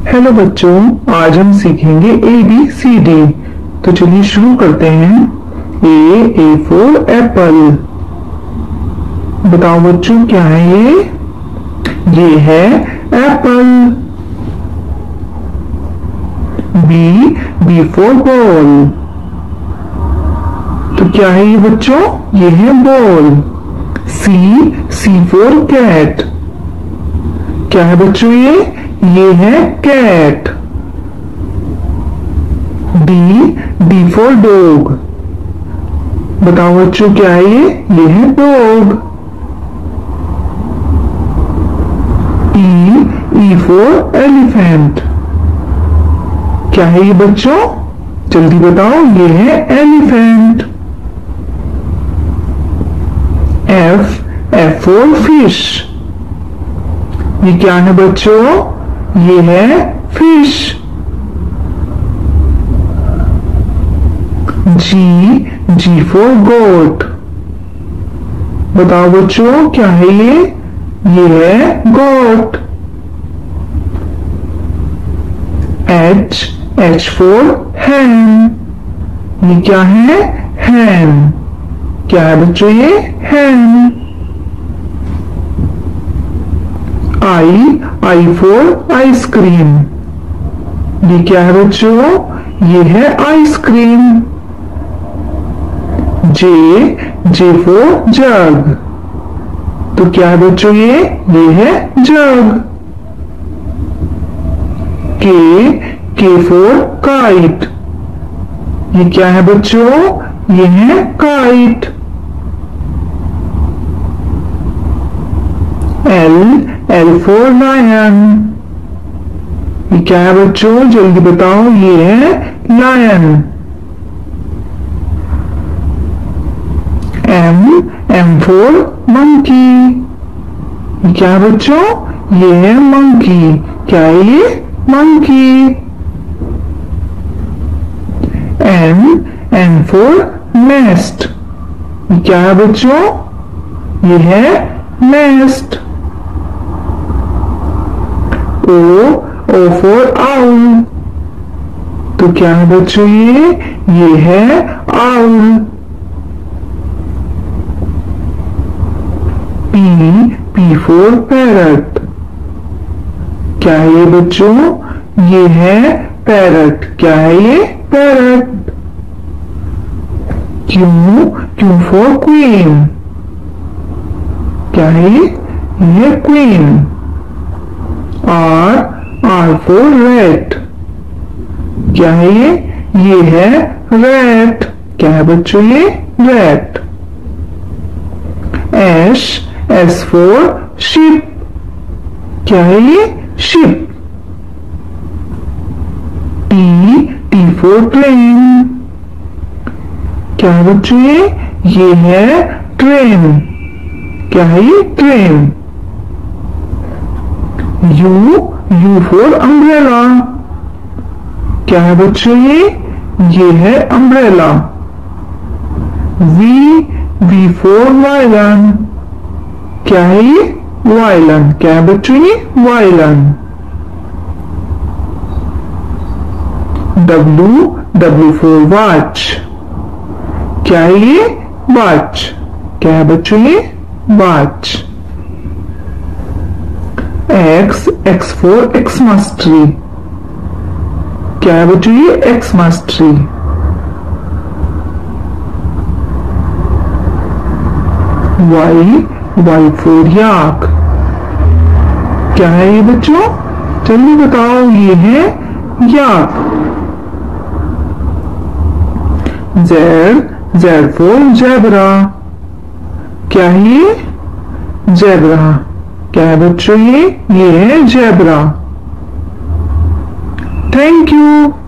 Hello बच्चों, आज हम सीखेंगे ए बी सी डी। तो चलिए शुरू करते हैं। A for apple. बताओ बच्चों क्या है ये है एप्पल। B for ball. तो क्या है ये बच्चों? ये है बॉल। C for cat. क्या है बच्चों ये है कैट। D for dog. बताओ बच्चों क्या है ये है डॉग। E for elephant. क्या है ये बच्चों? जल्दी बताओ, ये है एलिफेंट। F for fish. ये क्या है बच्चों? ये है फिश। जी फॉर गोट। बताओ बच्चों क्या है ये है गोट। H for hen. ये क्या है? हैन। क्या है बच्चों ये? हैन। I for ice cream. ये क्या है बच्चों? ये है आइसक्रीम। J for jug. तो क्या है बच्चों ये है जग। के फॉर काइट। ये क्या है बच्चों? ये है काइट। L for lion. ये क्या है बच्चों? जल्दी बताओ, ये है लायन। M for monkey. ये क्या है बच्चों? ये है मंकी। क्या है ये? मंकी। N for nest. ये क्या है बच्चों? ये है नेस्ट। O for owl. तो क्या है बच्चों ये है आउल। P for parrot. क्या है ये बच्चों? ये है पैरट। क्या है ये? पैरट। Q for queen. क्या है ये क्वीन। Are for rat. क्या है ये है रैट। क्या है बच्चों ये? रैट। S for ship. क्या है ये? शिप। T for train. क्या है बच्चों ये है ट्रेन। क्या है ये? ट्रेन। U for umbrella. क्या है बच्चों ये है अम्ब्रेला। We for violin. क्या है ये? वायलन। क्या है बच्चों ये? वायलन। W for watch. क्या है ये? वॉच। क्या है बच्चों ये? Watch. X for Xmas tree. क्या है बच्चों ये? Xmas tree. Y for yak. क्या है ये बच्चों? जल्दी बताओ, ये है याक। Z for zebra. क्या है ये? जेब्रा। क्या है बच्चों ये है जेब्रा। Thank you.